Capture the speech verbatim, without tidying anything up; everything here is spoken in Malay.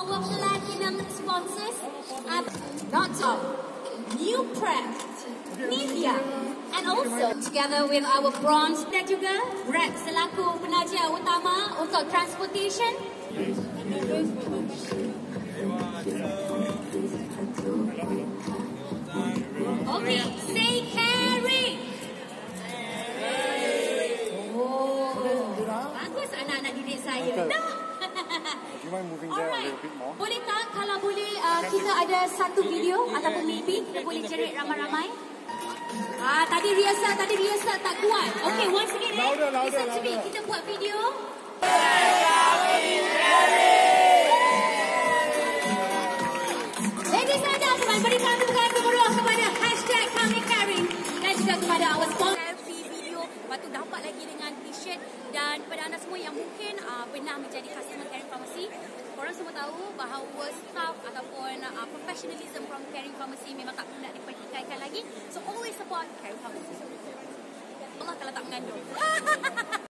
Perwakilan enam sponsors, uh, Doctor, New Prep, Nivea, and also together with our bronze dan juga Grab selaku penaja utama untuk transportation. Okay, say caring. Oh, bagus anak-anak didik saya. Do you mind moving there a little bit more? Boleh tak kalau boleh uh, kita ada satu video ataupun maybe kita boleh jerit ramai-ramai? Ah, tadi riasa, tadi riasa tak kuat. Okay, once again, louder, louder, listen to me. louder. Kita buat video. Ladies and gentlemen, berikan tepukan gemuruh kepada hashtag Kami Caring dan juga kepada our sponsor. Selfie video, lepas tu dapat lagi dengan t-shirt. Dan kepada anda semua yang mungkin uh, pernah menjadi customer Caring Farmasi, korang semua tahu bahawa staff ataupun uh, professionalism from Caring Farmasi memang tak nak dipertikaikan lagi. So always support Caring Farmasi. Allah kalau tak mengandung.